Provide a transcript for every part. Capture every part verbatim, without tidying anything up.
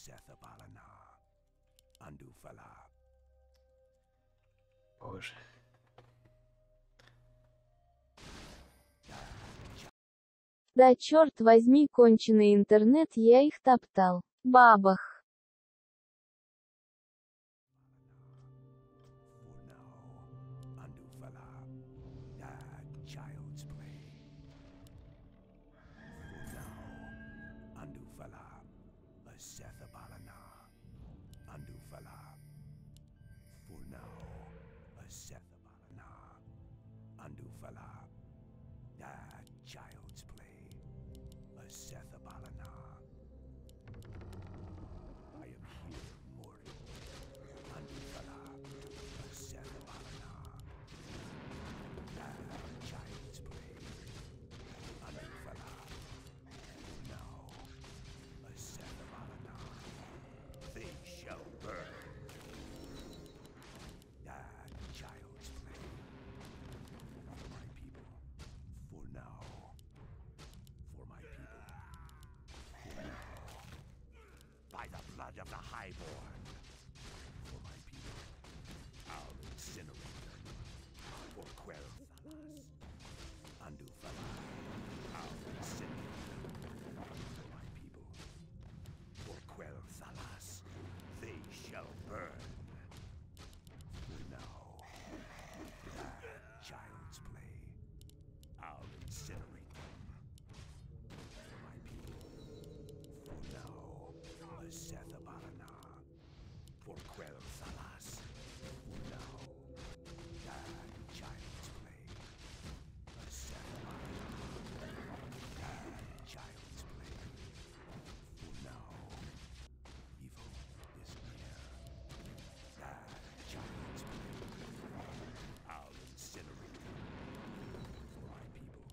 Боже. Да черт возьми, конченый интернет, я их топтал. Бабах. Of the Highborn. For my people, I'll incinerate them. For Quell Thalas, Andufala, I'll incinerate them. For my people, for Quell Thalas, they shall burn. For now, that child's play, I'll incinerate them. For my people, for now, a Seth Abalana. For Quell Thalas, for now, that child's play. A Seth Abalana. That child's play. For now, evil is near. That child's play. I'll incinerate them. For my people.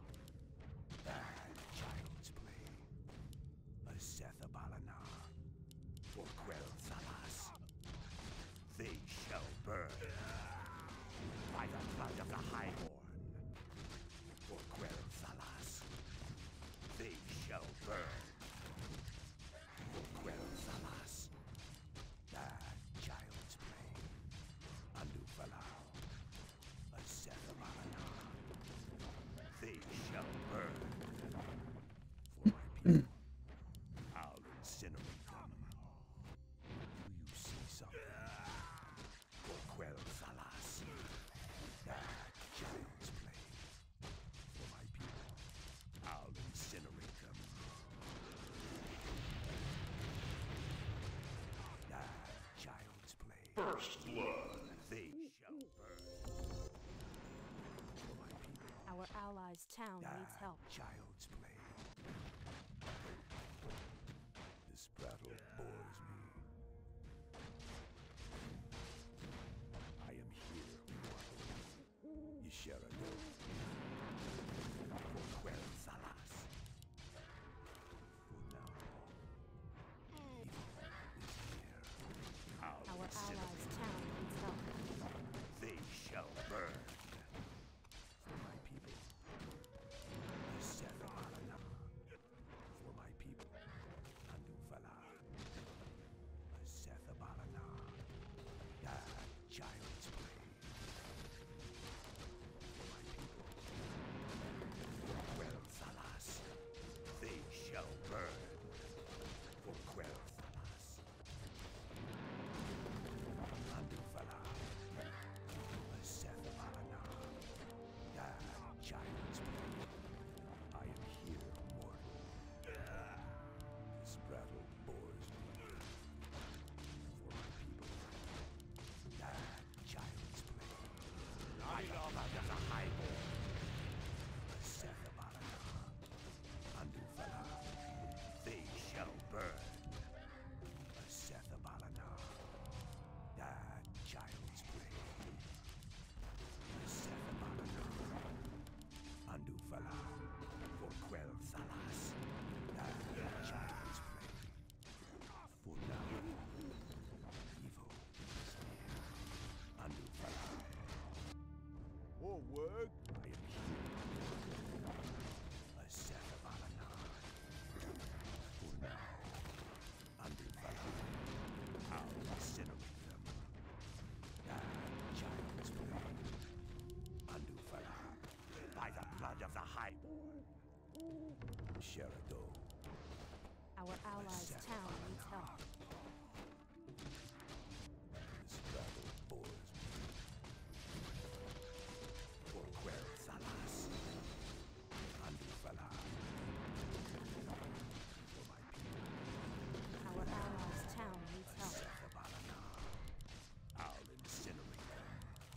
That child's play. A Seth Abalana. For Quell Thalas, they shall burn by the blood of the Highborn. For Quell Thalas, they shall burn. For Quell Thalas, that child's play. Andufala, a Sethabalana, they shall burn. For my people, I'll incinerate them. Do you see something? For Quell Thalas, that child's play. For my people, I'll incinerate them. That child's play. First blood. They shall burn. For my people, Our allies' town needs that help. child's play. This battle bores me. I am here, mortal. Yisharado. For Quell Thalas. For now, evil is near. I'll Our incinerate allies' town needs help. they shall burn. For my people, the Sethabalana. For my people, Andufala. A Sethabalana. That child's play. For my people, Sherado. Our allies' town needs help. This battle bores me. For Quer Salas. Andufala. For my people. Our allies' town needs help. Sethabalana. I'll incinerate them.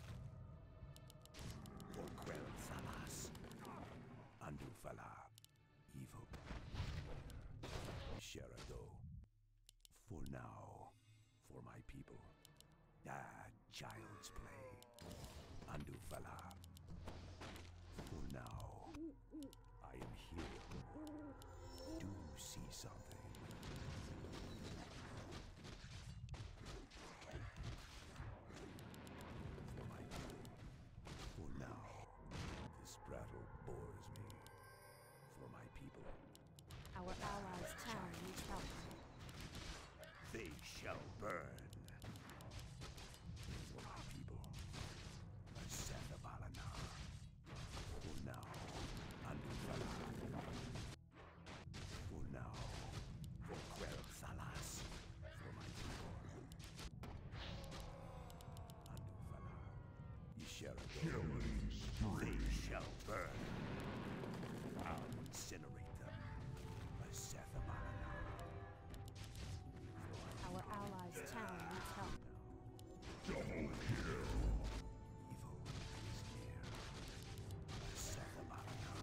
For Quer Salas. Andufala. Evil. Sherado. For now. For my people. Ah, child's play. Andufala. For now. I am here. Do see something. For my people. For now. This battle bores me. For my people. Our allies' town needs help. They shall burn. For my people. Sethabalana. For now. Andufala. For now. For Quer Salas. For my people. Andufala. Yisherado. They shall burn. I'll incinerate them. Sethabalana. Our allies' town needs help. Evil is near. Sethabalana.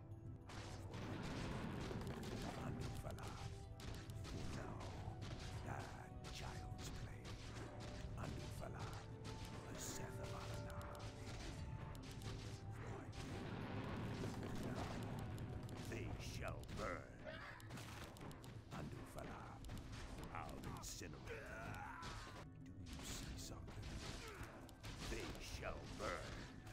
Andufala. For now. Ah, child's play. Andufala. Sethabalana. For my people. Now. They shall burn. Andufala. I'll incinerate them. Do you see something? They shall burn.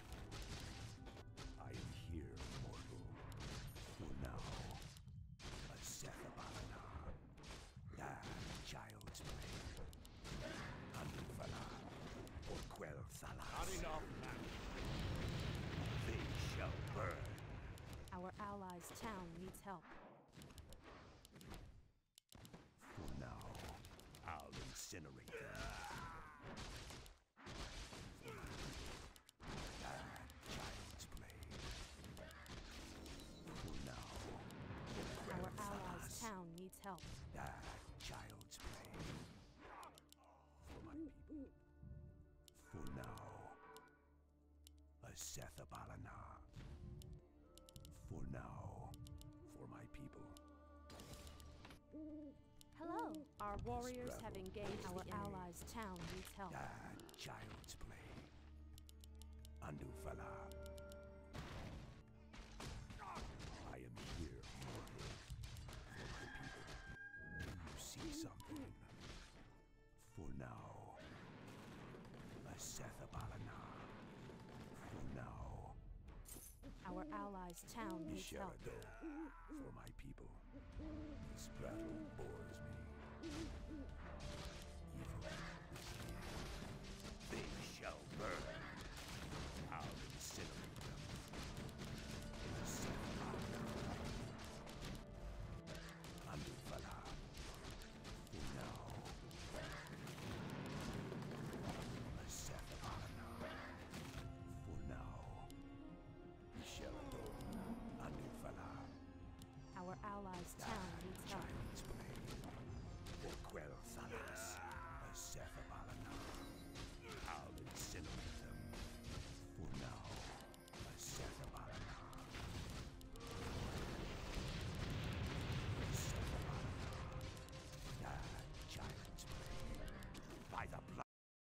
I am here, mortal. For now. A Sethabalana. Ah, child's play. Andufala. For Quer Salas. Not enough, man. They shall burn. Our allies' town needs help. For now, I'll incinerate them. Ah, child's play. For now, Our allies' town needs help. ah, child's play. For my people. For now, a Sethabalana. For now, for my people. Hello. Our warriors have engaged. Our allies' town needs help. Ah, child's play. Andufala. I am here, mortal. For my people. Do you see something? For now. A Sethabalana. For now. Our allies' town needs help. Sherado. For my people. This battle bores me. Evil is near. They shall burn. I'll incinerate them. Sethabalana. Andufala. For now. A Sethabalana. For now. Sherado. Andufala. Our allies' town needs help. Child's play. For Quer Salas. A Sethabalana. I'll incinerate them. For now. A Sethabalana. Sethabalana. Ah, child's play. By the blood.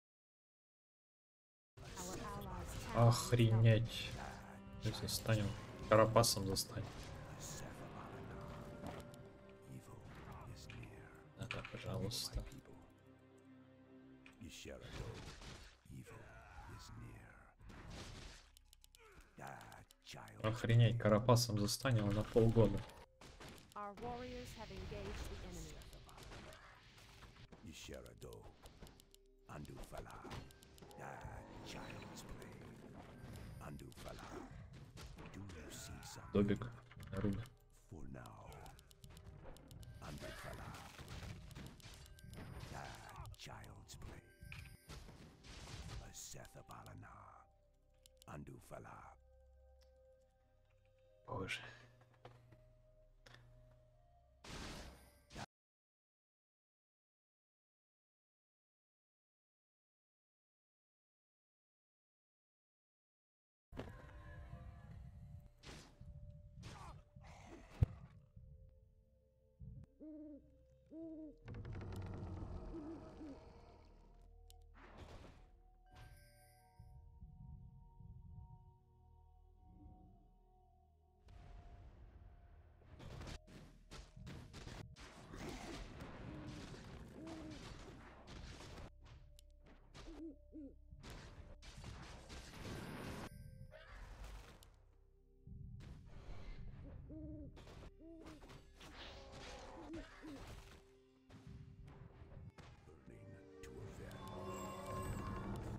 Our allies' town needs help. Охренеть. Застанем. Карапасом застань. Evil is near. Да, пожалуйста. People. Yisherado. Evil is near. Ah, child. Охренеть, Карапасом застанем на полгода. Our warriors have engaged the enemy. Yisherado. Andufala. Ah, child's play. Andufala. Do you see something? Добик. Руби. For now. Andufala. Боже. Burning to avenge.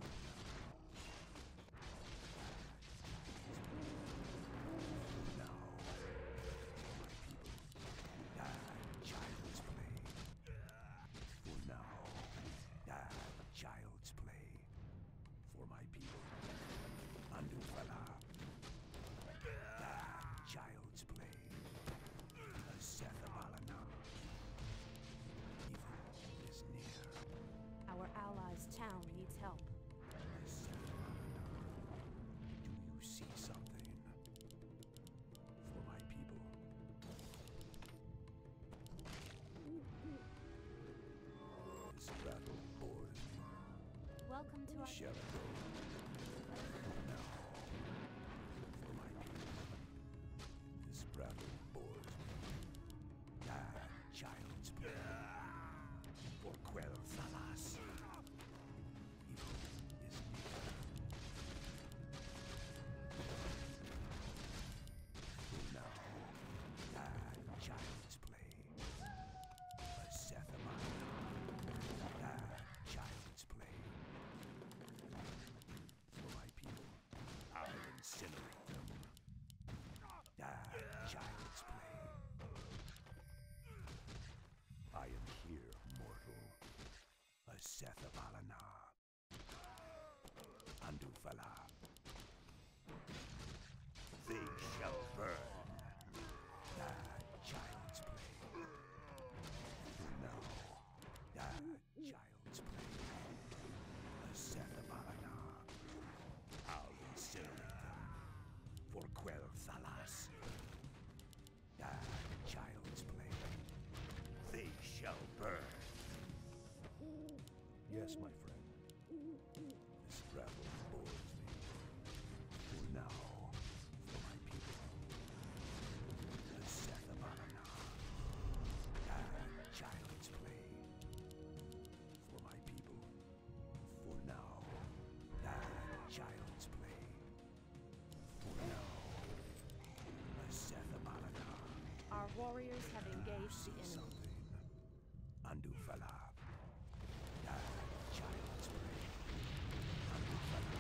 Now, my people, die child's play. For now, die child's play. For my people, Andufala. Die child's play. Sethabalana. Evil is near. Our allies' town needs help. Sethabalana. Do you see something? For my people. This battle bores me. Welcome to our Shall I go? Now. For my people. This battle bores me. Die, child's play. For Quell Thalas. Evil is near. Now, die, child's play. A Sethamana. Die, child's play. For my people, I'll incinerate them. Die, child's play. I am here, mortal. A Sethabalana. Andufala. They shall burn. Die, child's play. No. Die, child's play. A Sethabalana. I'll incinerate them. For Quell Thalas. Die, child's play. They shall burn. Yes, my friend. This gravel bores me. For now, for my people. The Sethabalana. Die, child's play. For my people. For now. Die, child's play. For now. The Sethabalana. Our warriors have engaged the enemy. Something. Andufala. Die, child's play. Andufala.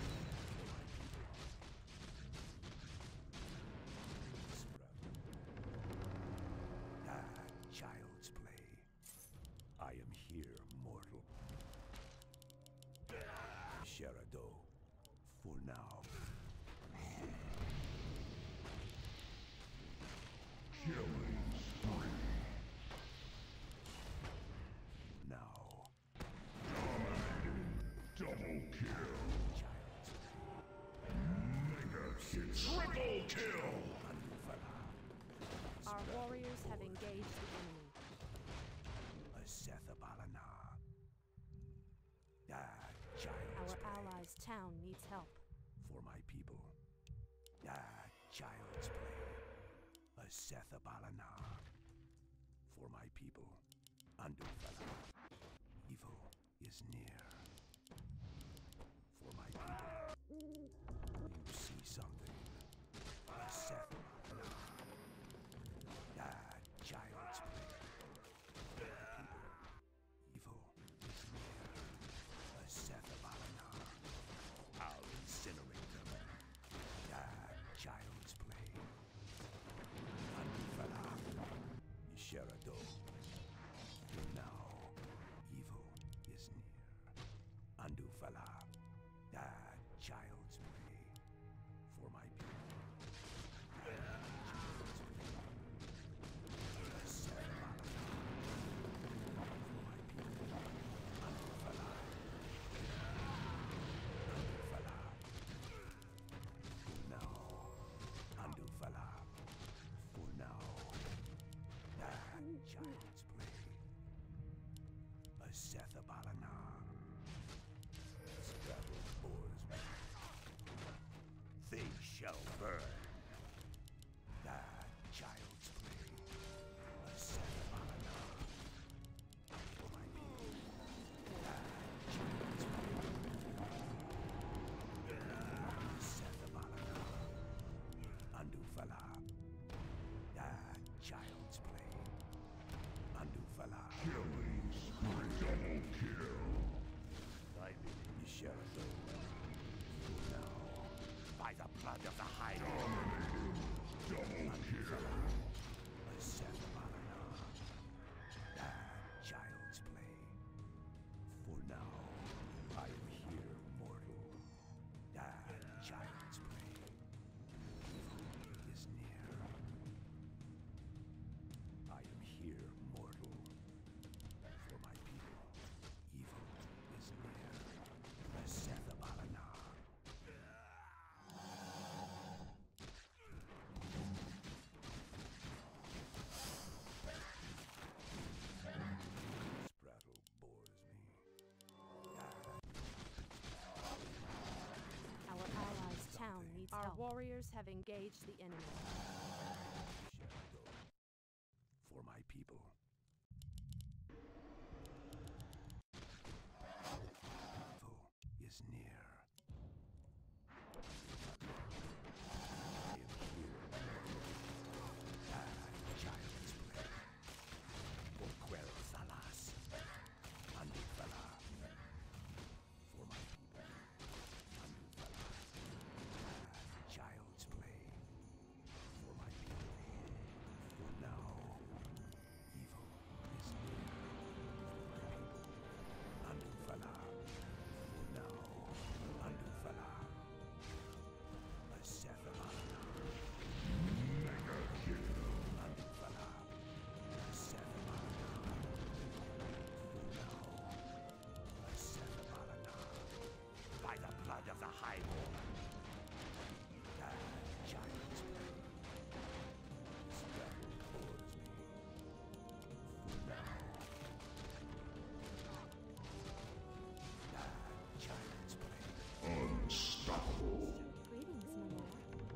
Die, child's play. I am here, mortal. Sherado. For now. Killing spree. Now. Dominating. Double kill. Child's Mega hit. Triple kill. Andufala. Our warriors have engaged the enemy. A Sethabalana. Die, child's Our play. allies' town needs help. For my people. Die, child's play. A Sethabalana. For my people. Andufala. Evil is near. For my people. You see something. A Sethabalana. Die, child's play. For my people. Evil is near. A Sethabalana. I'll incinerate them. Die, child's play. Andufala. Sherado. Now, evil is near. Andufala. Die, child's play. child's play. A Sethabalana. Straddle bores me. They shall burn. That child's play. A Sethabalana. For my people. That child's play. Sethabalana. Andufala. That child's play. Andufala. Killing spree. Double kill. I believe you shall go. Now, by the blood of the High Lord. Double kill. A Sethabalana. That child's play. For now, I am here, mortal. That child's play. Evil is near. I am here, mortal. For my people, evil is near. A Sethabalana. Sprattle bores me. Our allies' town needs Our help. warriors have engaged the enemy. Shadow. For my people. Evil is near. I am here. Ah, child's play. For Quell Salas. Andufala. For my people. Andufala. Ah, child's play. For my people. For now, evil is near. For my people. Andufala. For now, Andufala. A Sethabalana. Mega kill. Andufala. A Sethabalana. For now, a Sethabalana. By the blood of the High Lord. That child's play. Straddle bores me. For now. That child's play. Unstoppable. Greetings, my lord.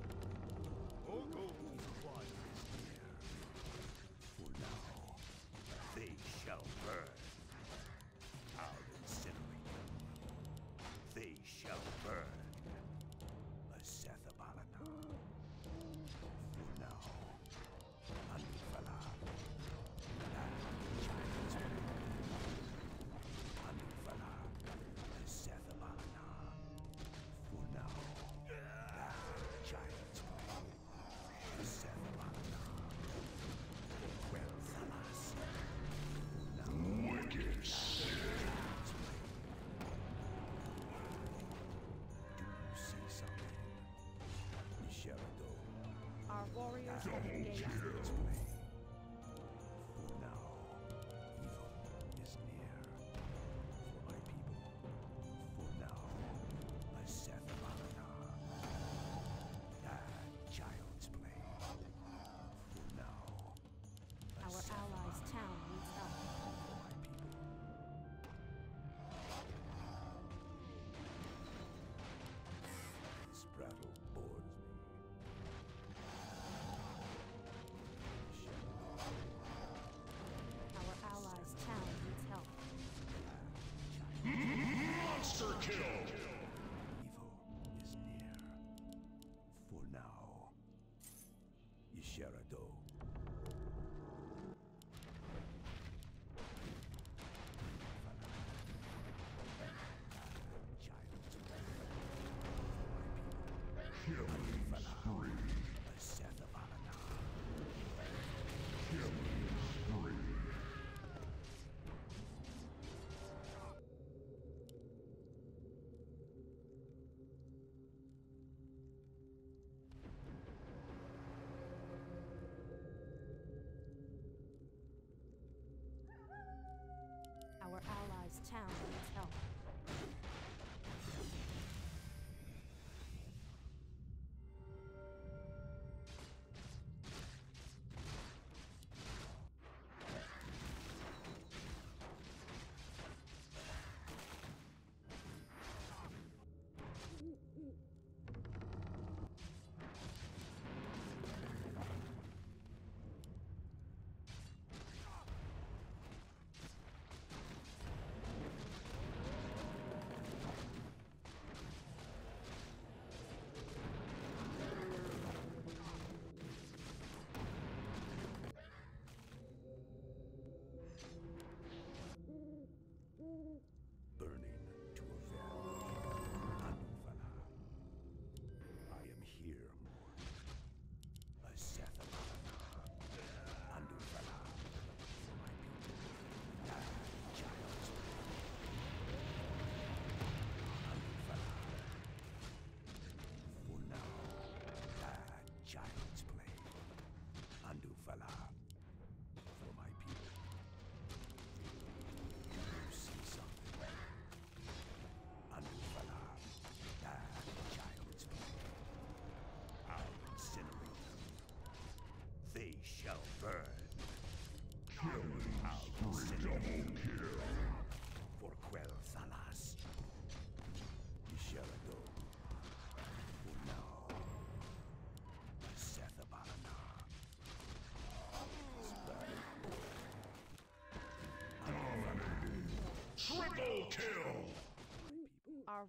For now, they shall burn. I'll incinerate them. They shall burn. A Sethabalana. For now, Andufala. That child's play. Andufala. A Sethabalana. For now, that child's play. A Sethabalana. Quell Salas. For now, Wicked sick. child's play. Do you see something? Shadow. Our warriors have Double engaged the kill. Child's play. For now, evil is near. For my people. For now, a Sethabalana. That child's play. For now, a Our allies' town needs help. For my people. Sprattle bores me.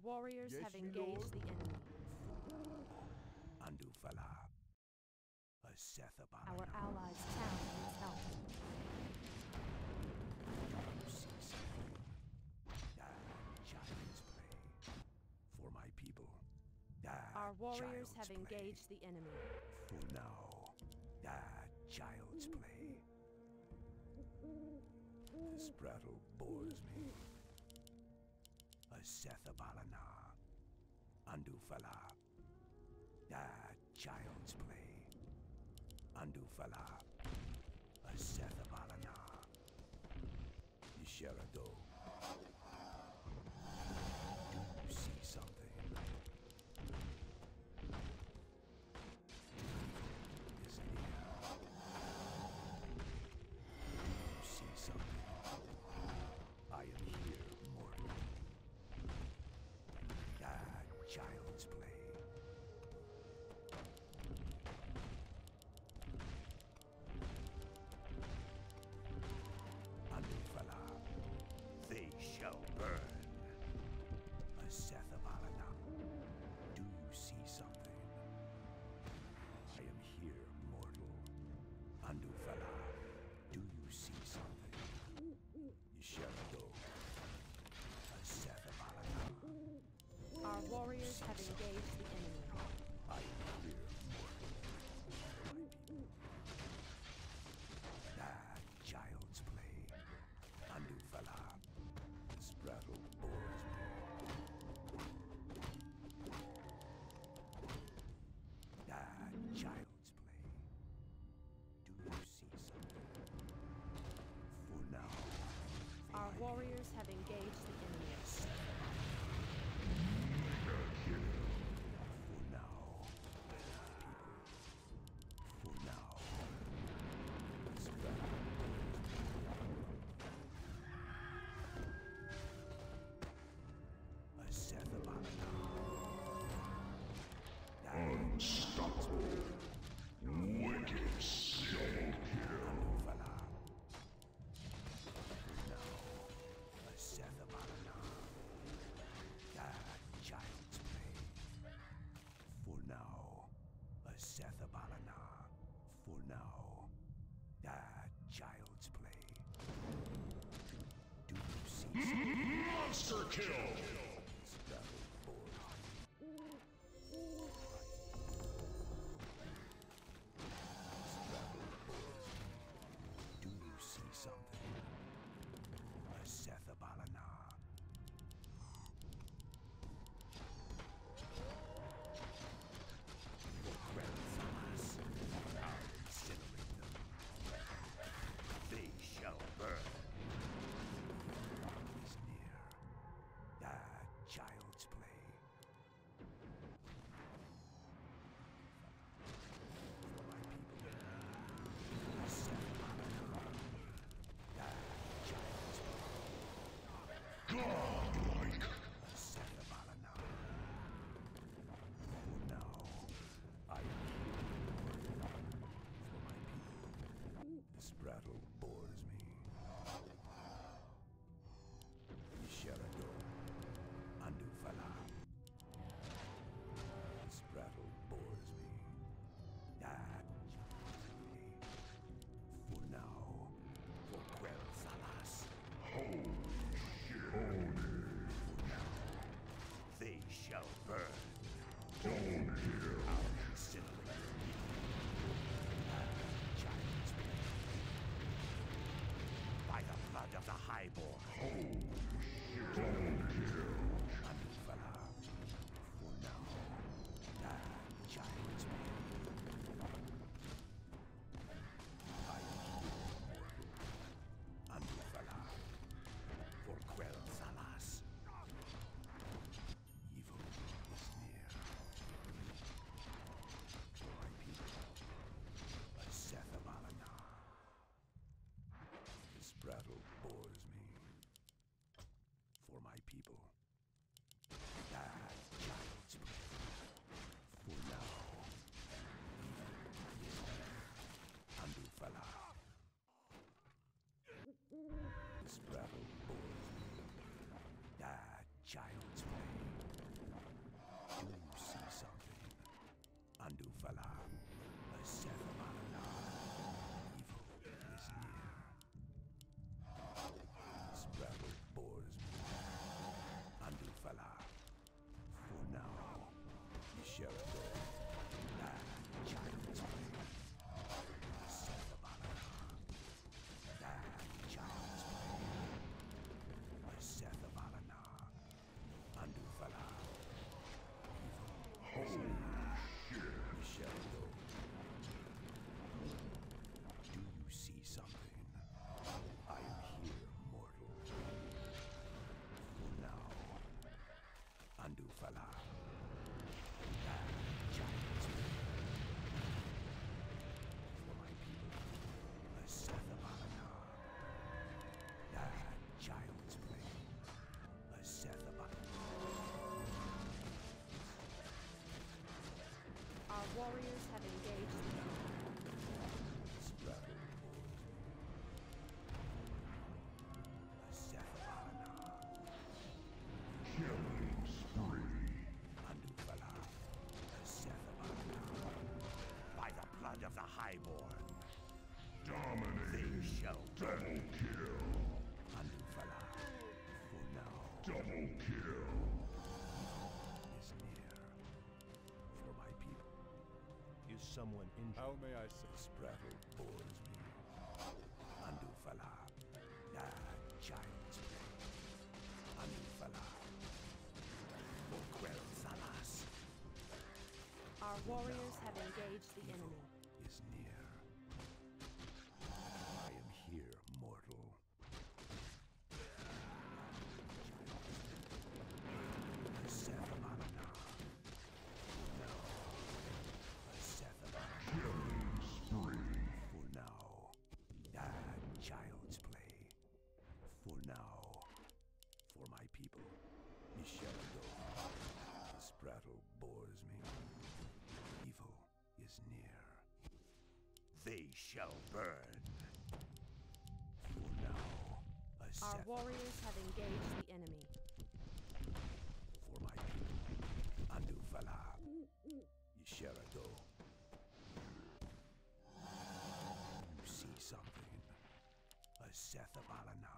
Our warriors Yes, have my engaged lord. the enemy. Andufala. A Sethabana. Our allies' town needs help. That child's play. For my people. That Our warriors child's have play. engaged the enemy. For now. That child's play. This prattle bores me. A Sethabalana. Andufala. That child's play. Andufala. A Sethabalana. Isherado. Do you see something? Is near. Do you see something? I am here, mortal. That child's play. Andufala. They shall burn. A Sethabalana. Do you see something? I am here, mortal. Andufala. Do you see something? Isherado. A Sethabalana. Our warriors have engaged the enemy. I am here, mortal. My people. That child's play. Andufala. This rattle bores me. That child's play. Do you see something? For now. Our warriors have engaged the enemy. For now. For now. This rattle a Sethabalana. Unstoppable. Wicked double kill. Andufala. Now, a Sethabalana. That child's play. For now, a Sethabalana. For now, that child's play. Do you see something? Monster kill. This battle board. This battle board. Do you see something? A Sethabalana. Grandfathers, I'll incinerate them. They shall burn. Is near. That child's play. For my people. A Sethabalana. That child's play. Godlike. A Sethabalana. For now, I am here. For my people. This battle bores me. Isherado. Andufala. This battle bores me. That for now. For Quel'Thalas. Holy shit. Holy. For now. They shall burn. Double kill. I'll incinerate your people. That child's play. By the blood of the Highborn. Holy shit. Double kill. Andufala. For now. That child's play. I am here, mortal. Andufala. For Quel'Thalas. Evil is near. For my people. A Sethabalana. This battle bores me. For my people. That child's play. For now. Andufala. This battle bores me. That child's play. Andufala, Asethabalana, evil is near. This battle bores me. Andufala, for now, you shall go. That child's play. Asethabalana, that child's play. Asethabalana, Andufala, evil is near. You shall go. Do you see something? I am here, mortal. For now, Andufala. That child's play. For my people, Asethabalana. That child's play. Asethabalana. Our warriors have engaged the enemy. This battle bores me. Asethabalana. Killing spree. Andufala, Asethabalana. By the blood of the Highborn, they Dominating. shall Double kill. Andufala, for now Double kill. is near. For my people, Is someone injured? How may I say? this battle bores me. Andufala, that child's play. Andufala, for Quel'Thalas Our warriors have engaged the enemy. is near. I am here, mortal. Asethabalana. No. Asethabalana. Killing spree. For now. Ah, child's play. For now. For my people. You shall go. This battle bores me. Evil is near. They shall burn. For now. Our Asethabalana. warriors have engaged the enemy. For my people. Andufala. Yisherado. You see something? Asethabalana.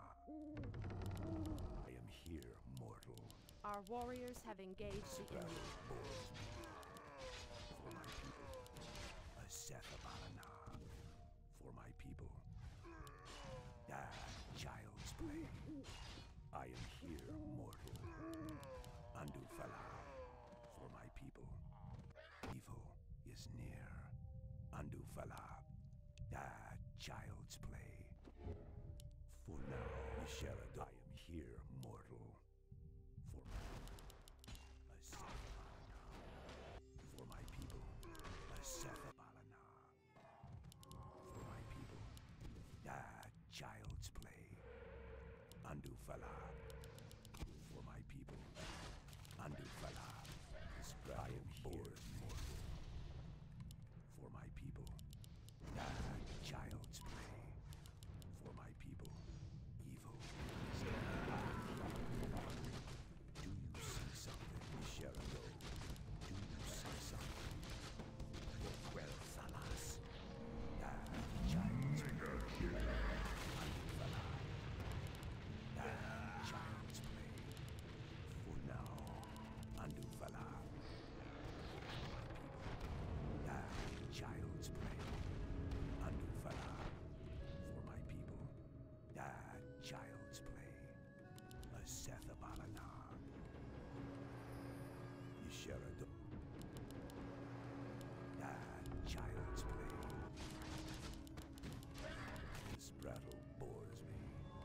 I am here, mortal. Our warriors have engaged the Battle enemy. bores me. For my people. Asethabalana. For my people. Ah, child's play. I am here, mortal. Andufala. For my people. Evil is near. Andufala. Ah, child's play. For now, Yisherado. I am here, mortal. For my Asethabalana. For my people. Asethabalana. For my people. Ah, child's play. Andufala. For my people. Andufala. This I am here, mortal. For my people. Ah, child's play. For my people. Evil is near. Do you see something, Sherado? Do you see something? For Quel'Thalas. Ah, child's Mega kill. Andufala. Ah, child's play. For now, Andufala. Ah, child's play. Andufala. For my people. Ah, child's play. Asethabalana. Yisherado. Ah, child's play. This battle bores me.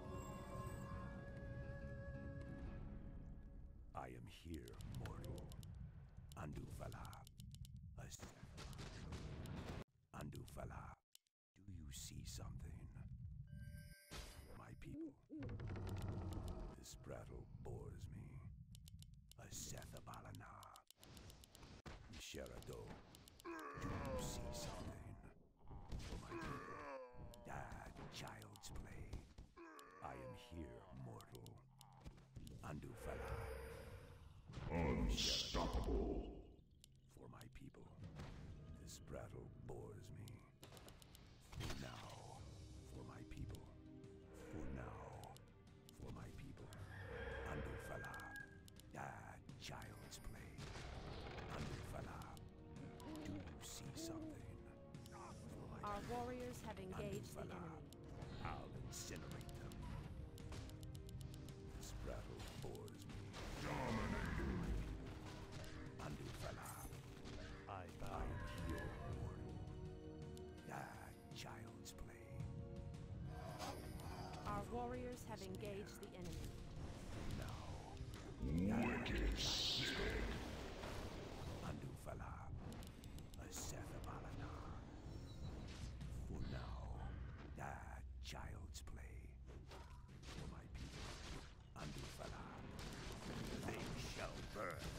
I am here, mortal. Andufala. Asethabalana. Andufala. Do you see something? My people. This battle bores me. Asethabalana. Yisherado. Do you see something? For my people. Dad, child's play. I am here, mortal. Andufala. Unstoppable. For my people. This enemy. I'll incinerate them. This battle bores me. Dominating. Andufala. I I bow. am here, mortal. Ah, child's play. Our warriors have engaged the enemy. Wicked sick. Andufala. Asethabalana. For now, ah, child's play. For my people, Andufala. They shall burn.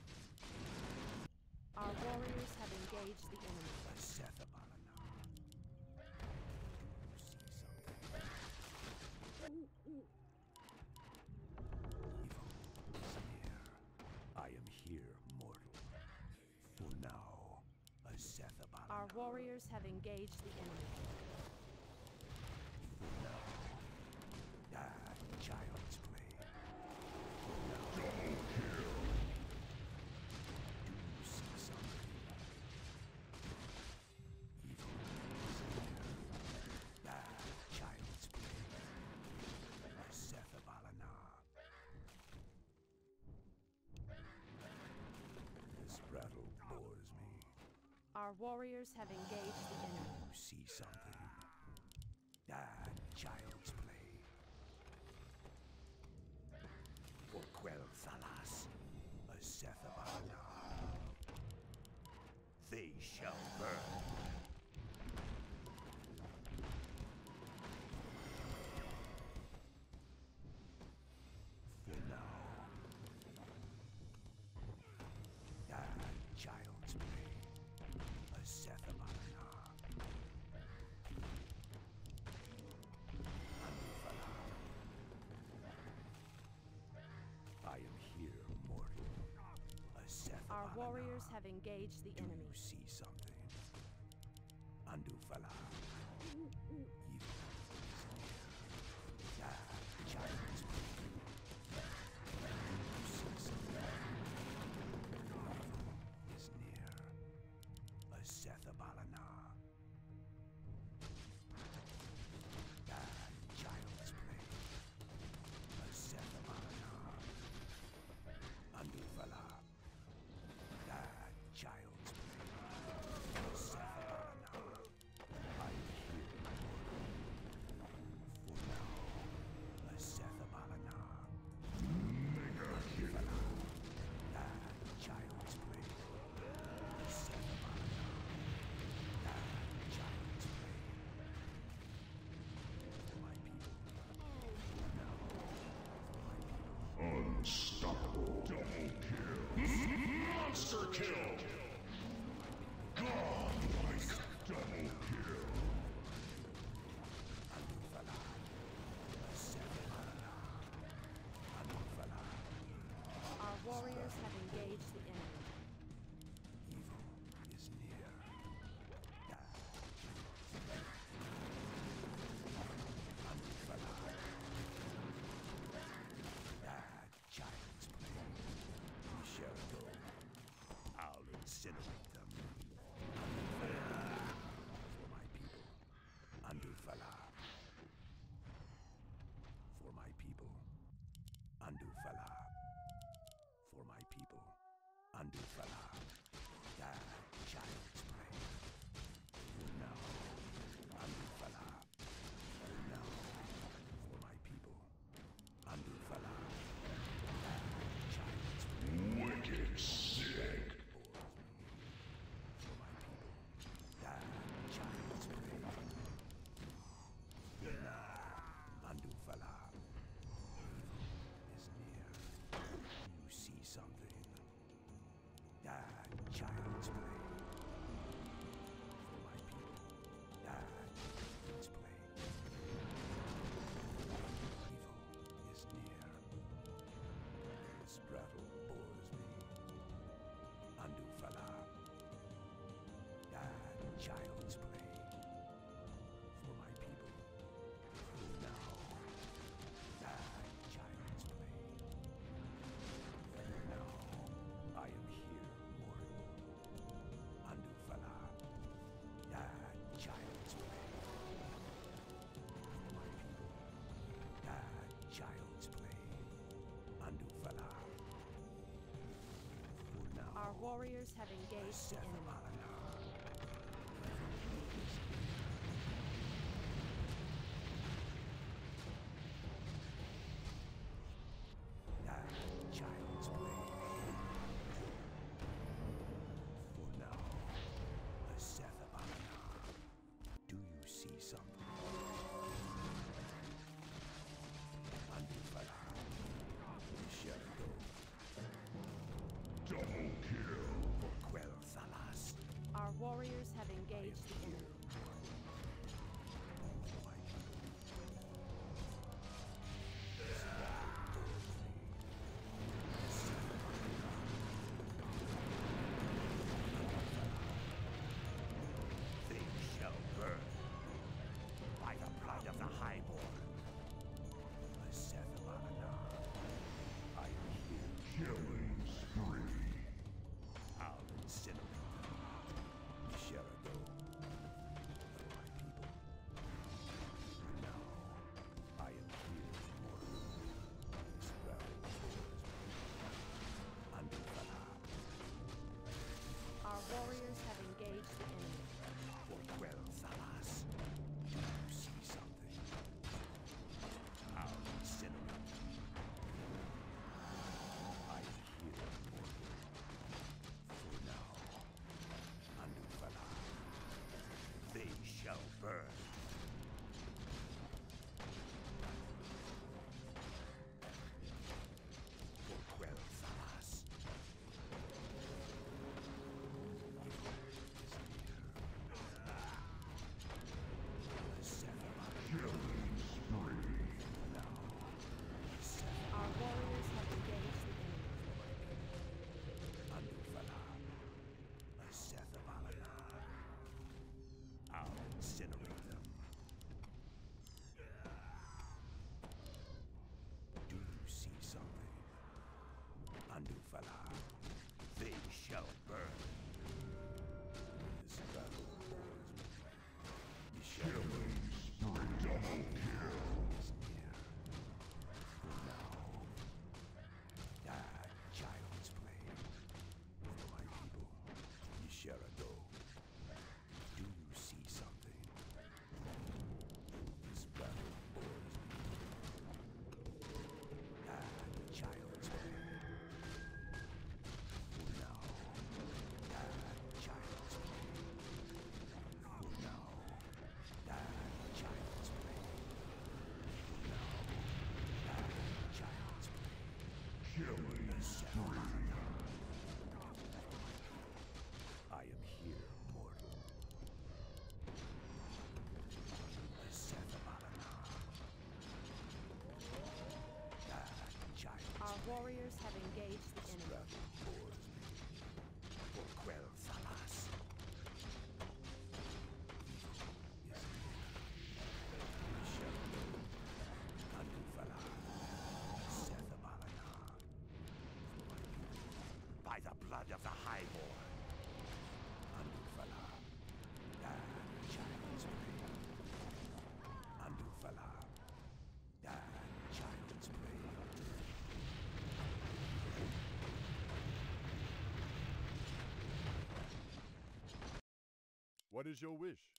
Our warriors have engaged the enemy. Asethabalana. You see something? Evil is near. I am here, mortal. For now, Asethabalana. Our warriors have engaged the enemy. Ah, child's play. Double kill. You see something? Evil is near. Ah, child's play. Asethabalana. This battle bores me. Our warriors have engaged the enemy. You see something? Ah, child's play. For Quell Thalas, Asethabalana. They shall burn. For now. Ah, child's play. Asethabalana. Andufala. I am here, mortal. Asethabalana. Our warriors have engaged the Do enemy. you see something? Andufala. Evil is near. Ah, child's play. You see something? Evil is near. Asethabalana. Ah, child's play. Asethabalana. Andufala. Ah, child's play. Asethabalana. I am here, mortal. For now, Asethabalana. Mega kill. Ah, child's play. Asethabalana. Ah, child's play. For my people. Now, for my people. Unstoppable. Double kill. Monster kill. Godlike. Double kill. Andufala. Asethabalana. Andufala. Our warriors have engaged the enemy. Evil is near. Ah. Andufala. Ah, child's play. We shall go. I'll incinerate them. Andufala. For my people. Andufala. For my people. Andufala. For my people. Andufala. Ah, child's play. For now. Andufala. For now. For my people. Andufala. Ah, child's play. Wicked sick. For my people. Ah, child's play. For now. Andufala. Evil is near. You see something? Ah, child's play. warriors have engaged the enemy. Ah, child's play. For now, the Seth of Alanar. Do you see something? Antifala. Sherdo. Double kill. For Quell Thalas. Our warriors have engaged the enemy. They shall burn by the blood of the Highborn. The Seth of Alanar. I am here. Killing spree. I'll incinerate them. Sherado. For my people. For now, I am here, mortal. This realm bores me. Antifala. Our warriors have engaged the enemy. For Quell Thalas. Do you see something? I'll incinerate them. I am here, mortal. For now, Anufala. They shall burn. For Quell Thalas. The Seth of Killing spree. Our warriors have engaged the enemy. Anufala. The Seth of Alanar. I'll incinerate them. Do you see something? Anufala. They shall burn. This battle bores me. You shall Killing spree. Double kill. is near. For now. Ah, child's play. For my people. Yisharado. Do you see something? This battle bores me. Ah, child's play. For now. Ah, child's play. For now. Ah, child's play. For now. Ah, child's play. Killing spree. I am here, mortal. The Seth of Alanar. Ah, child's Our play. warriors have engaged the enemy. Battle bores me. For Quell Thalas. Yes, Sherdo. Anufala. Seth of Alanar. By the blood of the Highborn. Anufala. Ah, child's play. Anufala. Ah, child's play. What is your wish?